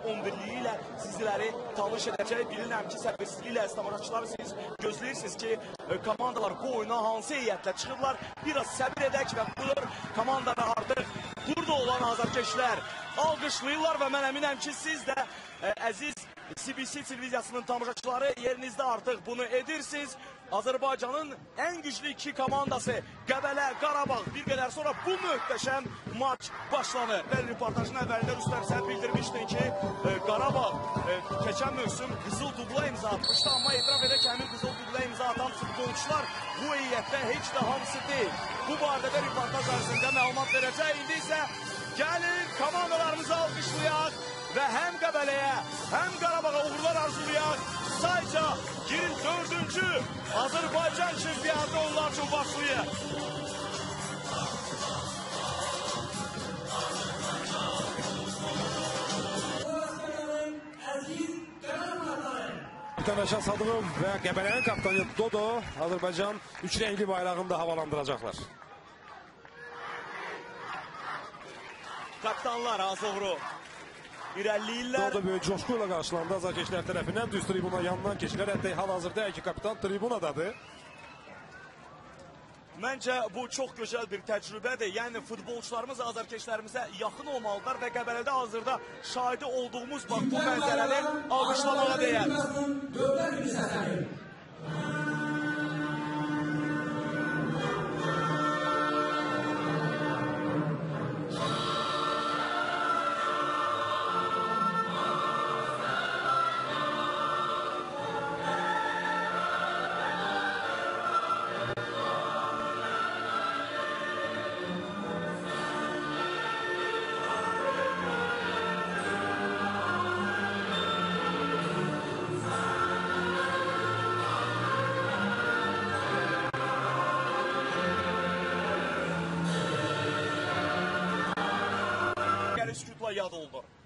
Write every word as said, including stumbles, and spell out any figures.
on birliyi ilə sizləri tanış edəcək. Bilinəm ki, səbirsizliklə tamaşaçıları siz gözləyirsiniz ki, komandalar bu oyuna hansı heyətlə çıxırlar. Biraz səbir edək və buyur komandanı artıq burada olan azarkeşlər alqışlayırlar və mən əminəm ki, siz də ə, əziz C B C televiziyasının tamaşaçıları yerinizdə artıq bunu edirsiniz. Azərbaycanın ən güclü iki komandası Qəbələ, Qarabağ bir qədər sonra bu möhtəşəm maç başlanır. Və reportajın əvvəlində Rüstəm sən bildirmişdin ki, e, Qarabağ e, keçən mövsüm qızıl dubla imza atmışdı. Amma etiraf edək ki, həmin qızıl dubla imza atan futbolçular bu heyətdə heç də hamısı deyil. Bu barədə də reportaj ərzində məlumat verəcək. İndi isə gəlin komandalarımızı alqışlayaq və həm Qəbələyə, həm Qarabağa uğurlar arzulayaq. Sayca girin dördüncü Azərbaycan çempionatı onlar üçün başlayır. Mütəməşə Sadığov və Qəbələnin kaptanı Dodo Azərbaycan üç rəngli bayrağını da havalandıracaqlar. Kapitanlar Azoğru irəliləyirlər. Dodo böyük coşku ilə qarşılandı azarkeşlər tərəfindən. Düz tribuna yanından keçilər. Hətta hal-hazırda iki kapitan tribunadadır. Məncə bu çox gözəl bir təcrübədir. Yəni futbolçularımız azarkeşlərimizə yaxın olmalıdırlar və Qəbələdə hazırda şahidi olduğumuz bax bu mənzərəni alqışlamağa dəyər. Sükutla yad oldu.